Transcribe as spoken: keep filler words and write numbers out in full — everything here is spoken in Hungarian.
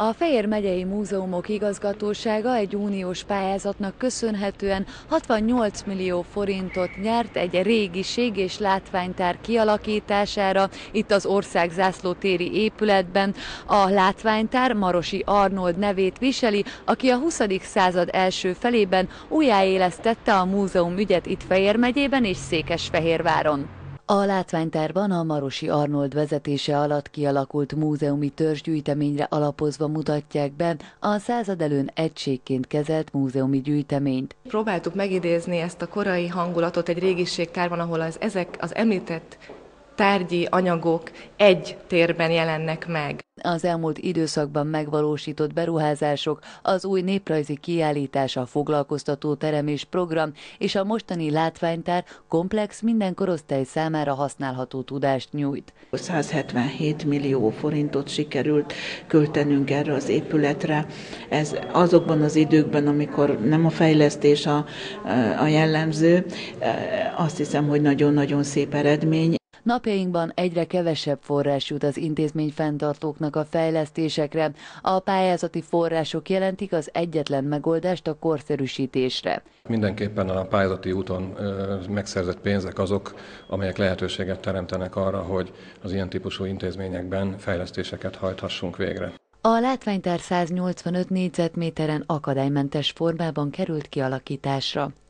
A Fejér megyei Múzeumok Igazgatósága egy uniós pályázatnak köszönhetően hatvannyolc millió forintot nyert egy régiség és látványtár kialakítására itt az országzászlótéri épületben. A látványtár Marosi Arnold nevét viseli, aki a huszadik század első felében újjáélesztette a múzeum ügyet itt Fejér megyében és Székesfehérváron. A látványtárban a Marosi Arnold vezetése alatt kialakult múzeumi törzsgyűjteményre alapozva mutatják be a század előn egységként kezelt múzeumi gyűjteményt. Próbáltuk megidézni ezt a korai hangulatot egy régiségtárban, ahol az, ezek az említett tárgyi anyagok egy térben jelennek meg. Az elmúlt időszakban megvalósított beruházások, az új néprajzi kiállítás, a foglalkoztató terem és program és a mostani látványtár komplex, minden korosztály számára használható tudást nyújt. százhetvenhét millió forintot sikerült költenünk erre az épületre. Ez azokban az időkben, amikor nem a fejlesztés a, a jellemző, azt hiszem, hogy nagyon-nagyon szép eredmény. Napjainkban egyre kevesebb forrás jut az intézmény fenntartóknak a fejlesztésekre. A pályázati források jelentik az egyetlen megoldást a korszerűsítésre. Mindenképpen a pályázati úton megszerzett pénzek azok, amelyek lehetőséget teremtenek arra, hogy az ilyen típusú intézményekben fejlesztéseket hajthassunk végre. A látványtár száznyolcvanöt négyzetméteren akadálymentes formában került kialakításra.